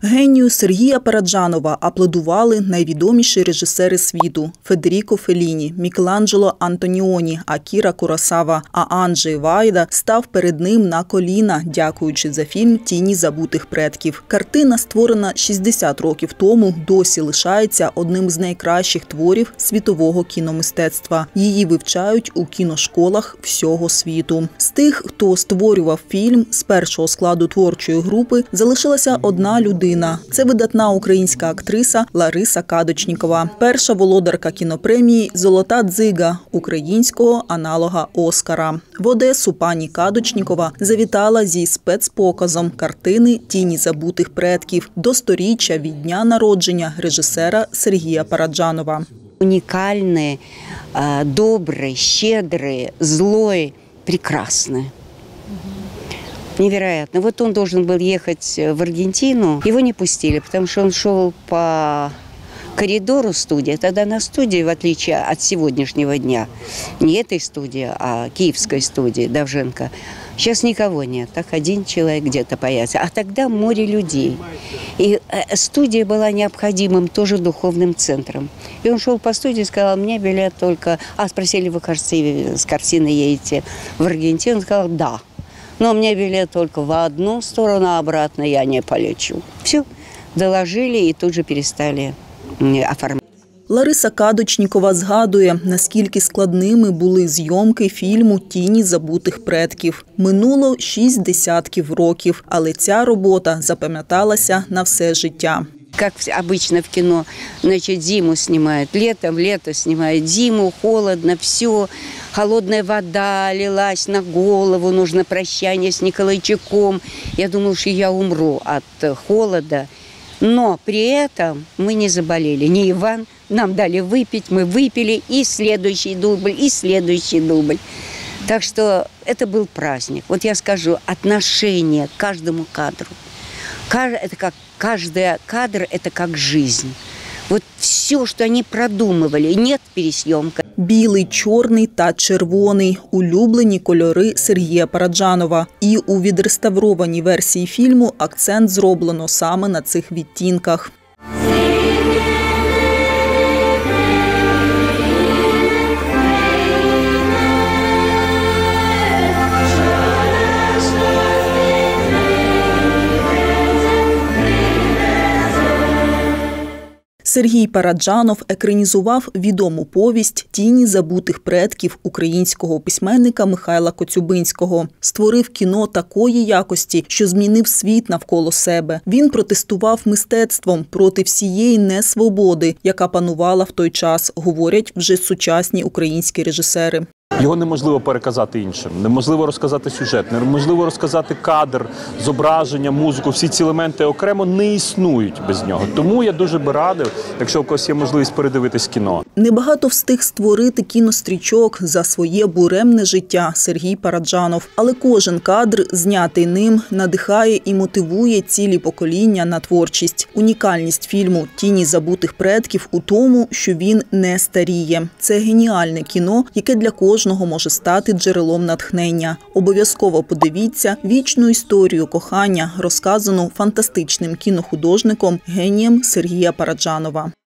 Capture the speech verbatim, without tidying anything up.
Генію Сергія Параджанова аплодували найвідоміші режисери світу – Федеріко Фелліні, Мікеланджело Антоніоні, Акіра Куросава, а Анджей Вайда став перед ним на коліна, дякуючи за фільм «Тіні забутих предків». Картина, створена шістдесят років тому, досі лишається одним з найкращих творів світового кіномистецтва. Її вивчають у кіношколах всього світу. З тих, хто створював фільм, з першого складу творчої групи залишилася одна людина. Це видатна українська актриса Лариса Кадочнікова, перша володарка кінопремії «Золота дзига» українського аналога «Оскара». В Одесу пані Кадочнікова завітала зі спецпоказом картини «Тіні забутих предків» до сторіччя від дня народження режисера Сергія Параджанова. Унікальний, добрий, щедрий, злой, прекрасний. Невероятно. Вот он должен был ехать в Аргентину, его не пустили, потому что он шел по коридору студии. Тогда на студии, в отличие от сегодняшнего дня, не этой студии, а киевской студии Довженко, сейчас никого нет, так один человек где-то появится. А тогда море людей. И студия была необходимым тоже духовным центром. И он шел по студии и сказал: мне билет только... А спросили: вы, кажется, с картины едете в Аргентину? Он сказал: да. Но мне билет только в одну сторону, а обратно я не полечу. Все, доложили и тут же перестали оформлять. Лариса Кадочнікова згадує, наскільки складними були зйомки фільму «Тіні забутих предків». Минуло шість десятків років, але ця робота запам'яталася на все життя. Как обычно в кино, значит, зиму снимают летом, лето снимают зиму, холодно, все. Холодная вода лилась на голову, нужно прощание с Николайчуком. Я думала, что я умру от холода. Но при этом мы не заболели. Не Иван, нам дали выпить, мы выпили, и следующий дубль, и следующий дубль. Так что это был праздник. Вот я скажу, отношение к каждому кадру. Это как каждый кадр – это как жизнь. Вот все, что они продумывали, нет пересъемка. Білий, чорний та червоний – улюблені кольори Сергія Параджанова. І у відреставрованій версії фільму акцент зроблено саме на цих відтінках. Сергій Параджанов екранізував відому повість «Тіні забутих предків» українського письменника Михайла Коцюбинського. Створив кіно такої якості, що змінив світ навколо себе. Він протестував мистецтвом проти всієї несвободи, яка панувала в той час, говорять вже сучасні українські режисери. Його неможливо переказати іншим, неможливо розказати сюжет, неможливо розказати кадр, зображення, музику. Всі ці елементи окремо не існують без нього. Тому я дуже би радив, якщо у когось є можливість передивитись кіно. Небагато встиг створити кінострічок за своє буремне життя Сергій Параджанов. Але кожен кадр, знятий ним, надихає і мотивує цілі покоління на творчість. Унікальність фільму «Тіні забутих предків» у тому, що він не старіє. Це геніальне кіно, яке для кожного Кожного може стати джерелом натхнення. Обов'язково подивіться вічну історію кохання, розказану фантастичним кінохудожником, генієм Сергія Параджанова.